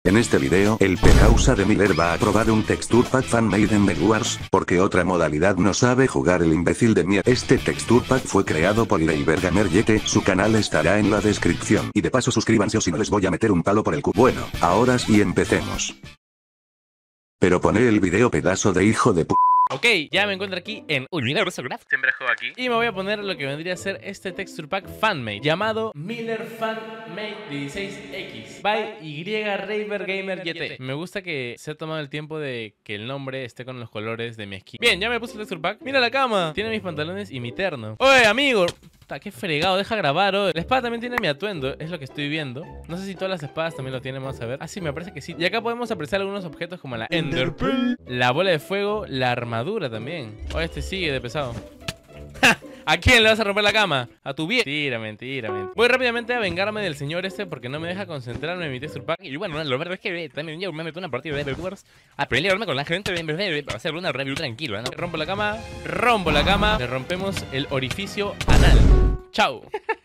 En este video, el Penausa de Miller va a probar un texture pack fan-made en Bedwars, porque otra modalidad no sabe jugar el imbécil de mierda. Este texture pack fue creado por IleiberGamerYete, su canal estará en la descripción. Y de paso suscríbanse o si no les voy a meter un palo por el cu. Bueno, ahora sí empecemos. Pero pone el video, pedazo de hijo de p. Ok, ya me encuentro aquí en Universalcraft. Siempre juego aquí. Y me voy a poner lo que vendría a ser este texture pack fanmade llamado Miller Fanmade 16X by IleiberGamerYete. Me gusta que se ha tomado el tiempo de que el nombre esté con los colores de mi skin. Bien, ya me puse el texture pack. Mira la cama. Tiene mis pantalones y mi terno. Oye, amigo. Qué fregado, deja grabar, oh. La espada también tiene mi atuendo, es lo que estoy viendo. No sé si todas las espadas también lo tienen, vamos a ver. Ah, sí, me parece que sí. Y acá podemos apreciar algunos objetos como la Ender Pearl, la bola de fuego, la armadura también. Oh, este sigue de pesado. ¿A quién le vas a romper la cama? A tu vieja. Mentira. Voy rápidamente a vengarme del señor este porque no me deja concentrarme en mi texture pack. Y bueno, lo verdad es que también yo me meto una partida de Bedwars a pelearme con la gente para hacer una review tranquila, ¿no? Rompo la cama, le rompemos el orificio anal. Chau.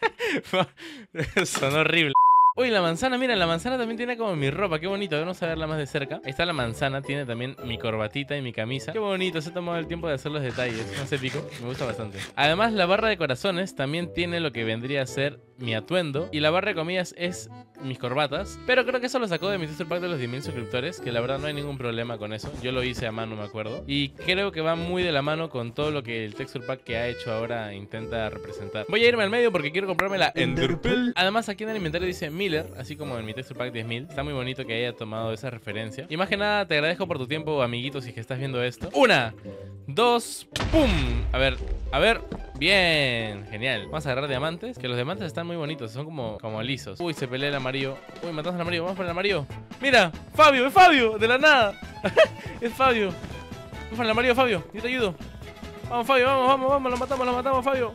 Sonó horrible. Uy, la manzana, mira, la manzana también tiene como mi ropa, qué bonito, vamos a verla más de cerca. Ahí está la manzana, tiene también mi corbatita y mi camisa. Qué bonito, se ha tomado el tiempo de hacer los detalles, no sé, pico, me gusta bastante. Además, la barra de corazones también tiene lo que vendría a ser mi atuendo. Y la barra de comillas es mis corbatas. Pero creo que eso lo sacó de mi texture pack de los 10.000 suscriptores, que la verdad no hay ningún problema con eso. Yo lo hice a mano, me acuerdo. Y creo que va muy de la mano con todo lo que el texture pack que ha hecho ahora intenta representar. Voy a irme al medio porque quiero comprarme la Ender Pearl. Además, aquí en el inventario dice Miller, así como en mi texture pack 10.000. Está muy bonito que haya tomado esa referencia. Y más que nada, te agradezco por tu tiempo, amiguito, si es que estás viendo esto. 1, 2, ¡pum! A ver. Bien, genial. Vamos a agarrar diamantes, que los diamantes están muy bonitos, son como lisos. Uy, se pelea el amarillo. Uy, matamos al amarillo, vamos por el amarillo. Mira, Fabio, es Fabio, de la nada. Es Fabio. Vamos por el amarillo, Fabio, yo te ayudo. Vamos, Fabio, vamos, lo matamos, Fabio.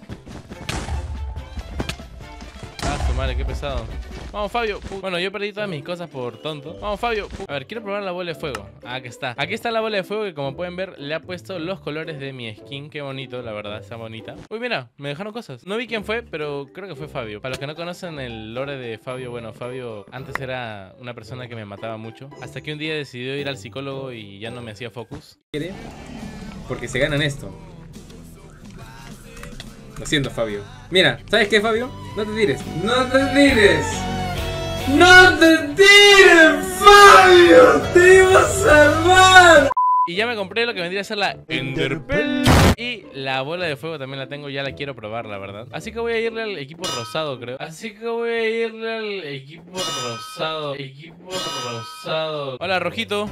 Ah, su madre, qué pesado. Vamos, Fabio. Bueno, yo perdí todas mis cosas por tonto. Vamos, Fabio. A ver, quiero probar la bola de fuego. Ah, aquí está. Aquí está la bola de fuego que, como pueden ver, le ha puesto los colores de mi skin. Qué bonito, la verdad, está bonita. Uy, mira, me dejaron cosas. No vi quién fue, pero creo que fue Fabio. Para los que no conocen el lore de Fabio, bueno, Fabio antes era una persona que me mataba mucho. Hasta que un día decidió ir al psicólogo y ya no me hacía focus. Porque se ganan esto. Lo siento, Fabio. Mira, ¿sabes qué, Fabio? No te tires. ¡No te tires! ¡No te tires, Fabio! ¡Te iba a salvar! Y ya me compré lo que vendría a ser la Ender Pearl. Y la bola de fuego también la tengo, ya la quiero probar, la verdad. Así que voy a irle al equipo rosado, creo. Hola, rojito.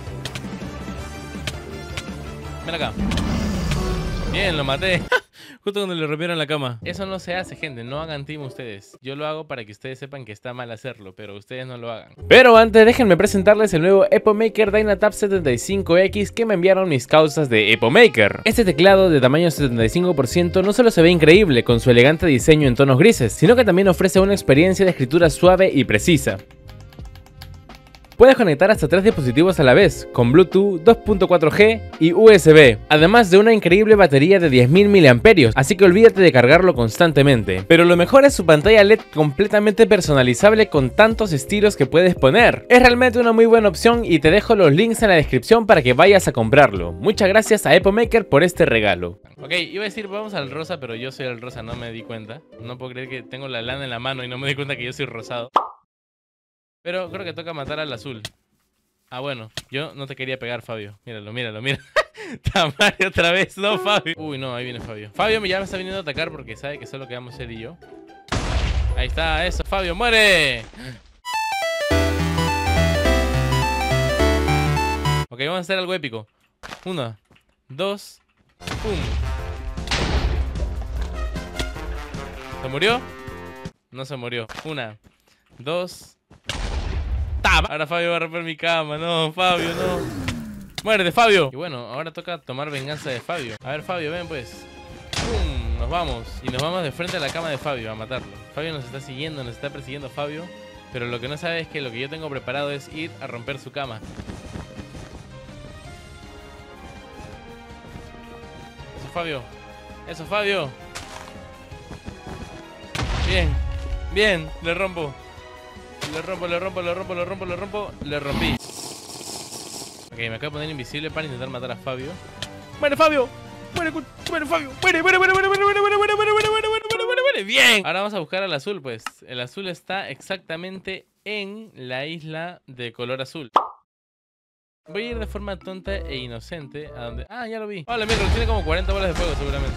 Ven acá. Bien, lo maté. Justo cuando le rompieron la cama. Eso no se hace, gente, no hagan team ustedes. Yo lo hago para que ustedes sepan que está mal hacerlo, pero ustedes no lo hagan. Pero antes, déjenme presentarles el nuevo EpoMaker Dynatab 75X que me enviaron mis causas de EpoMaker. Este teclado de tamaño 75% no solo se ve increíble con su elegante diseño en tonos grises, sino que también ofrece una experiencia de escritura suave y precisa. Puedes conectar hasta 3 dispositivos a la vez, con Bluetooth, 2.4G y USB, además de una increíble batería de 10.000 mAh, así que olvídate de cargarlo constantemente. Pero lo mejor es su pantalla LED completamente personalizable con tantos estilos que puedes poner. Es realmente una muy buena opción y te dejo los links en la descripción para que vayas a comprarlo. Muchas gracias a EpoMaker por este regalo. Ok, iba a decir vamos al rosa, pero yo soy el rosa, no me di cuenta. No puedo creer que tengo la lana en la mano y no me di cuenta que yo soy rosado. Pero creo que toca matar al azul. Ah, bueno, yo no te quería pegar, Fabio. Míralo. Tamario otra vez, no, Fabio. Uy, no, ahí viene Fabio. Fabio ya me está viniendo a atacar porque sabe que solo quedamos él y yo. Ahí está, eso, Fabio, ¡muere! Ok, vamos a hacer algo épico. 1, 2, ¡pum! ¿Se murió? No se murió. 1, 2... Ahora Fabio va a romper mi cama. No, Fabio, no. Muérete, Fabio. Y bueno, ahora toca tomar venganza de Fabio. A ver, Fabio, ven pues. ¡Pum! Nos vamos. Y nos vamos de frente a la cama de Fabio a matarlo. Fabio nos está siguiendo, nos está persiguiendo Fabio. Pero lo que no sabe es que lo que yo tengo preparado es ir a romper su cama. Eso, Fabio. Eso, Fabio. Bien. Bien, le rompo. Le rompo. Le rompí. Ok, me acabo de poner invisible para intentar matar a Fabio. ¡Muere Fabio! ¡Muere Fabio! ¡Muere! ¡Bien! Ahora vamos a buscar al azul, pues. El azul está exactamente en la isla de color azul. Voy a ir de forma tonta e inocente a donde... Ah, ya lo vi. Hola, mira, tiene como 40 bolas de fuego seguramente.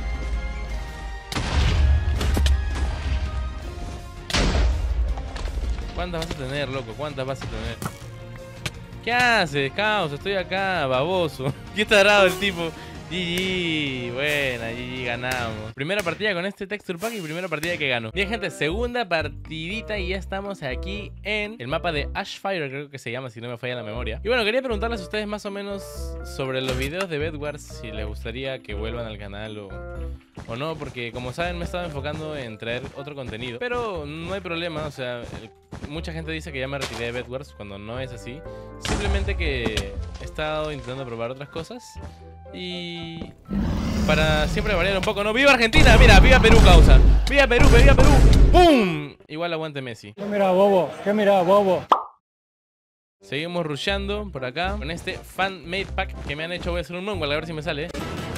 ¿Cuántas vas a tener, loco? ¿Cuántas vas a tener? ¿Qué haces, Caos? Estoy acá, baboso. Qué tarado el tipo. GG, buena, GG, ganamos. Primera partida con este texture pack y primera partida que gano. Bien, gente, segunda partidita y ya estamos aquí en el mapa de Ashfire, creo que se llama, si no me falla la memoria. Y bueno, quería preguntarles a ustedes más o menos sobre los videos de Bedwars, si les gustaría que vuelvan al canal o no, porque como saben me he estado enfocando en traer otro contenido. Pero no hay problema, o sea, mucha gente dice que ya me retiré de Bedwars cuando no es así. Simplemente que he estado intentando probar otras cosas. Y para siempre variar un poco, ¿no? ¡Viva Argentina! Mira, viva Perú, causa. ¡Viva Perú, viva Perú! ¡Pum! Igual aguante Messi. ¿Qué mira, bobo? ¿Qué mira, bobo? Seguimos rusheando por acá con este fan-made pack que me han hecho. Voy a hacer un moonwall a ver si me sale.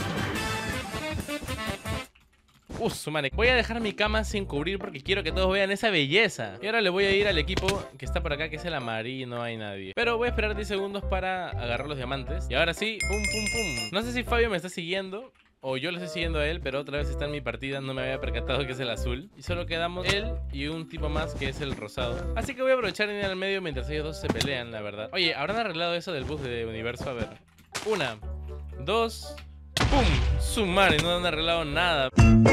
Su madre. Voy a dejar mi cama sin cubrir porque quiero que todos vean esa belleza. Y ahora le voy a ir al equipo que está por acá, que es el amarillo, no hay nadie. Pero voy a esperar 10 segundos para agarrar los diamantes. Y ahora sí, pum, pum, pum. No sé si Fabio me está siguiendo o yo lo estoy siguiendo a él, pero otra vez está en mi partida. No me había percatado que es el azul. Y solo quedamos él y un tipo más que es el rosado. Así que voy a aprovechar en ir al medio mientras ellos dos se pelean, la verdad. Oye, ¿habrán arreglado eso del bus de universo? A ver. 1, 2, ¡pum! Su madre, no han arreglado nada.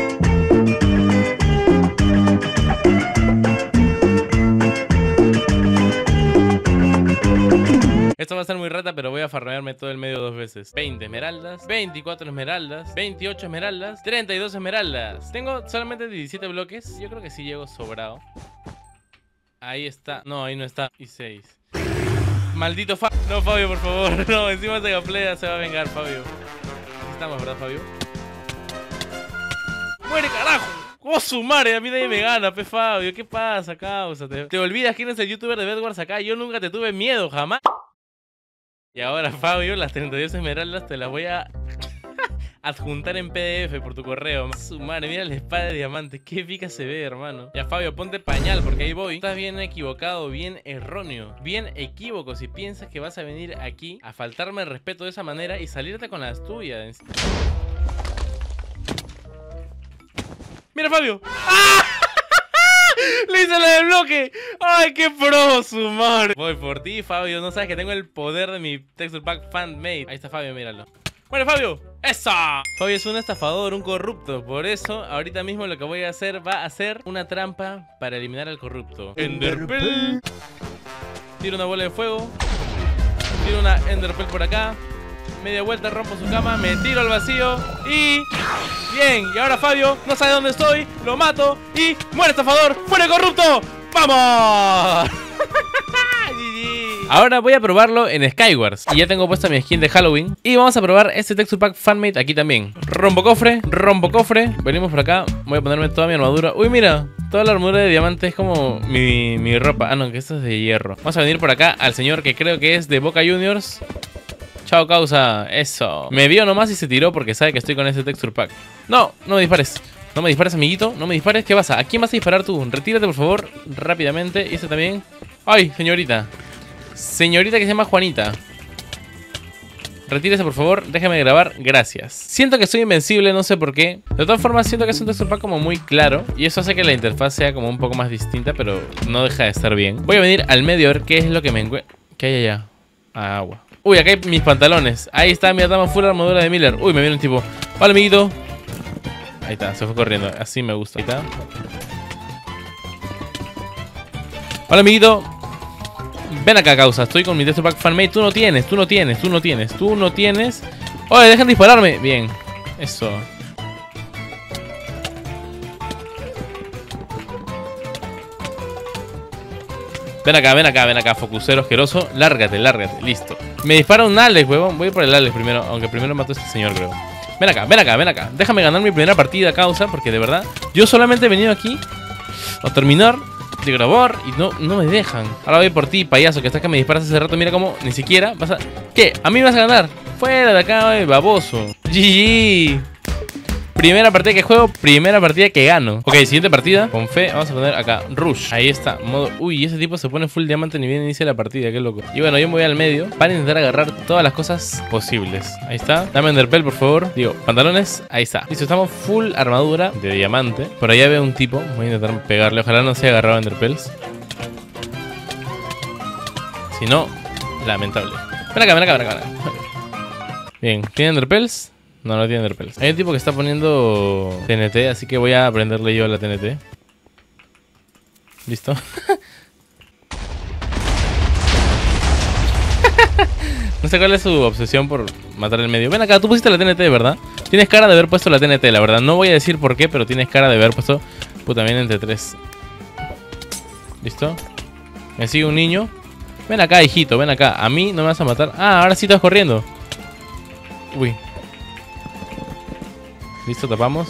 Esto va a ser muy rata, pero voy a farmearme todo el medio 2 veces. 20 esmeraldas, 24 esmeraldas, 28 esmeraldas, 32 esmeraldas. Tengo solamente 17 bloques. Yo creo que sí llego sobrado. Ahí está. No, ahí no está. Y 6. Maldito Fabio. No, Fabio, por favor. No, encima de gameplay se va a vengar, Fabio. Estamos, ¿verdad, Fabio? ¡Muere, carajo! ¡Oh, su madre! A mí nadie me gana, pe Fabio. ¿Qué pasa, causa? ¿Te olvidas quién es el youtuber de Bedwars acá? Yo nunca te tuve miedo, jamás. Y ahora, Fabio, las 32 esmeraldas te las voy a adjuntar en PDF por tu correo. Su madre, mira la espada de diamante. Qué pica se ve, hermano. Ya, Fabio, ponte pañal porque ahí voy. Estás bien equivocado, bien erróneo, bien equívoco si piensas que vas a venir aquí a faltarme el respeto de esa manera y salirte con las tuyas. ¡Mira, Fabio! ¡Ah! ¡Le hice la del bloque! ¡Ay, qué pro, su madre! Voy por ti, Fabio. No sabes que tengo el poder de mi texture pack fan-made. Ahí está Fabio, míralo. ¡Bueno, Fabio! ¡Eso! Fabio es un estafador, un corrupto. Por eso, ahorita mismo lo que voy a hacer va a ser una trampa para eliminar al corrupto. Enderpell. Tiro una bola de fuego. Tiro una Enderpell por acá. Media vuelta, rompo su cama, me tiro al vacío y... Bien, y ahora Fabio no sabe dónde estoy, lo mato y... ¡Muere estafador! ¡Muere corrupto! ¡Vamos! Ahora voy a probarlo en Skywars. Y ya tengo puesta mi skin de Halloween. Y vamos a probar este texture pack fanmade aquí también. Rompo cofre, rompo cofre. Venimos por acá, voy a ponerme toda mi armadura. Uy, mira, toda la armadura de diamante es como mi ropa. Ah, no, que esto es de hierro. Vamos a venir por acá al señor que creo que es de Boca Juniors. Chao, causa. Eso. Me vio nomás y se tiró porque sabe que estoy con este texture pack. No, no me dispares. No me dispares, amiguito. No me dispares. ¿Qué pasa? ¿A quién vas a disparar tú? Retírate, por favor, rápidamente. Y este también. ¡Ay, señorita! Señorita que se llama Juanita. Retírese, por favor. Déjame grabar. Gracias. Siento que soy invencible, no sé por qué. De todas formas, siento que es un texture pack como muy claro. Y eso hace que la interfaz sea como un poco más distinta, pero no deja de estar bien. Voy a venir al medio a ver qué es lo que me encuentro. ¿Qué hay allá? Agua. Uy, acá hay mis pantalones. Ahí está mi dama full armadura de Miller. Uy, me viene un tipo. Vale, amiguito. Ahí está, se fue corriendo. Así me gusta. Ahí está. Hola, amiguito. Ven acá, causa. Estoy con mi texture pack fanmade. Tú no tienes, tú no tienes, tú no tienes, tú no tienes. Oye, dejan dispararme. Bien. Eso. Ven acá, ven acá, ven acá, focusero asqueroso. Lárgate, lárgate, listo. Me dispara un Alex, huevón. Voy por el Alex primero, aunque primero mato a este señor, creo. Ven acá, ven acá, ven acá. Déjame ganar mi primera partida, causa, porque de verdad yo solamente he venido aquí a terminar de grabar y no me dejan. Ahora voy por ti, payaso, que estás que me disparas hace rato. Mira cómo ni siquiera vas a... ¿Qué? ¿A mí me vas a ganar? Fuera de acá, baboso. GG. Primera partida que juego, primera partida que gano. Ok, siguiente partida, con fe, vamos a poner acá Rush, ahí está, modo... Uy, ese tipo se pone full diamante ni bien inicia la partida, qué loco. Y bueno, yo me voy al medio para intentar agarrar todas las cosas posibles. Ahí está, dame Enderpell, por favor. Digo, pantalones, ahí está. Listo, estamos full armadura de diamante. Por allá veo un tipo, voy a intentar pegarle. Ojalá no se haya agarrado Enderpells. Si no, lamentable. Ven acá, ven acá, ven acá. Bien, ¿tiene Enderpells? No, no tiene Enderpells. Hay un tipo que está poniendo TNT, así que voy a aprenderle yo a la TNT. ¿Listo? No sé cuál es su obsesión por matar el medio. Ven acá, tú pusiste la TNT, ¿verdad? Tienes cara de haber puesto la TNT, la verdad. No voy a decir por qué, pero tienes cara de haber puesto... Puta, bien entre tres. ¿Listo? Me sigue un niño. Ven acá, hijito, ven acá. A mí no me vas a matar. Ah, ahora sí estás corriendo. Uy. Listo, tapamos.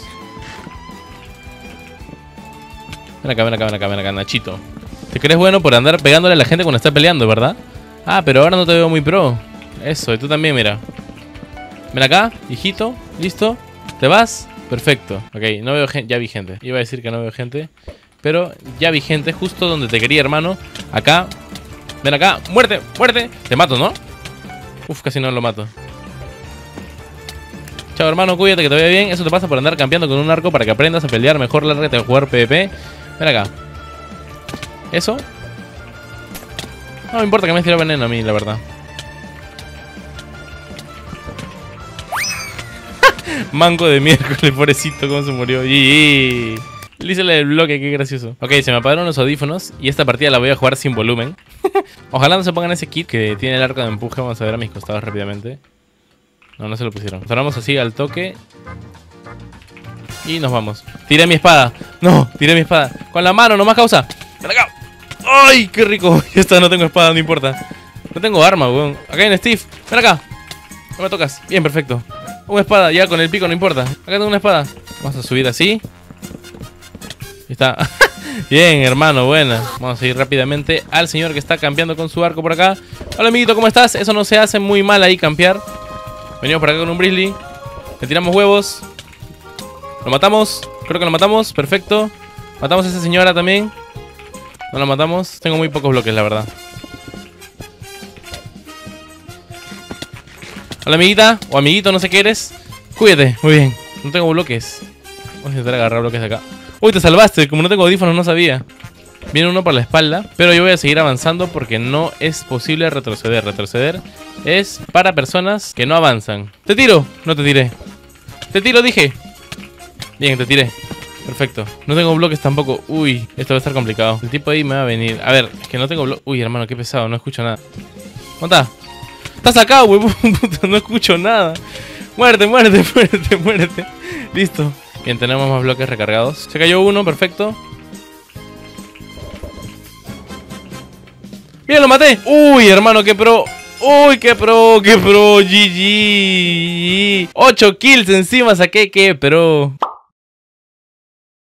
Ven acá, ven acá, ven acá, ven acá, Nachito. Te crees bueno por andar pegándole a la gente cuando está peleando, ¿verdad? Ah, pero ahora no te veo muy pro. Eso, y tú también, mira. Ven acá, hijito. Listo. ¿Te vas? Perfecto. Ok, no veo gente. Ya vi gente. Iba a decir que no veo gente, pero ya vi gente justo donde te quería, hermano. Acá. Ven acá. ¡Muerte! ¡Muerte! Te mato, ¿no? Uf, casi no lo mato. Chao, hermano, cuídate, que te vaya bien. Eso te pasa por andar campeando con un arco para que aprendas a pelear mejor. Lárgate a jugar PvP. Ven acá. Eso. No me importa que me tire veneno a mí, la verdad. Manco de miércoles, pobrecito, cómo se murió. Le hice el bloque, qué gracioso. Ok, se me apagaron los audífonos y esta partida la voy a jugar sin volumen. Ojalá no se pongan ese kit que tiene el arco de empuje. Vamos a ver a mis costados rápidamente. No, no se lo pusieron. Sonamos así al toque. Y nos vamos. Tiré mi espada. No, tiré mi espada. Con la mano, nomás causa. Ven acá. ¡Ay, qué rico! Ya está, no tengo espada, no importa. No tengo arma, weón. Acá hay un Steve. Ven acá. No me tocas. Bien, perfecto. Una espada, ya con el pico, no importa. Acá tengo una espada. Vamos a subir así. Ahí está. Bien, hermano, buena. Vamos a ir rápidamente al señor que está campeando con su arco por acá. Hola, amiguito, ¿cómo estás? Eso no se hace muy mal ahí, campear. Venimos por acá con un Brisley. Le tiramos huevos. Lo matamos. Creo que lo matamos. Perfecto. Matamos a esa señora también. No la matamos. Tengo muy pocos bloques, la verdad. Hola, amiguita. O amiguito, no sé qué eres. Cuídate. Muy bien. No tengo bloques. Vamos a intentar agarrar bloques de acá. Uy, te salvaste. Como no tengo audífonos, no sabía. Viene uno por la espalda. Pero yo voy a seguir avanzando porque no es posible retroceder. Retroceder es para personas que no avanzan. ¿Te tiro? No te tiré. Te tiro, dije. Bien, te tiré. Perfecto. No tengo bloques tampoco. Uy, esto va a estar complicado. El tipo ahí me va a venir. A ver, es que no tengo bloques. Uy, hermano, qué pesado. No escucho nada. ¿Dónde está? Estás acá, huevón. No escucho nada. Muérete, muérete, muérete, muérete. Listo. Bien, tenemos más bloques recargados. Se cayó uno, perfecto. ¡Bien, lo maté! ¡Uy, hermano, qué pro! ¡Uy, qué pro! ¡Qué pro! GG. 8 kills encima saqué, qué pro.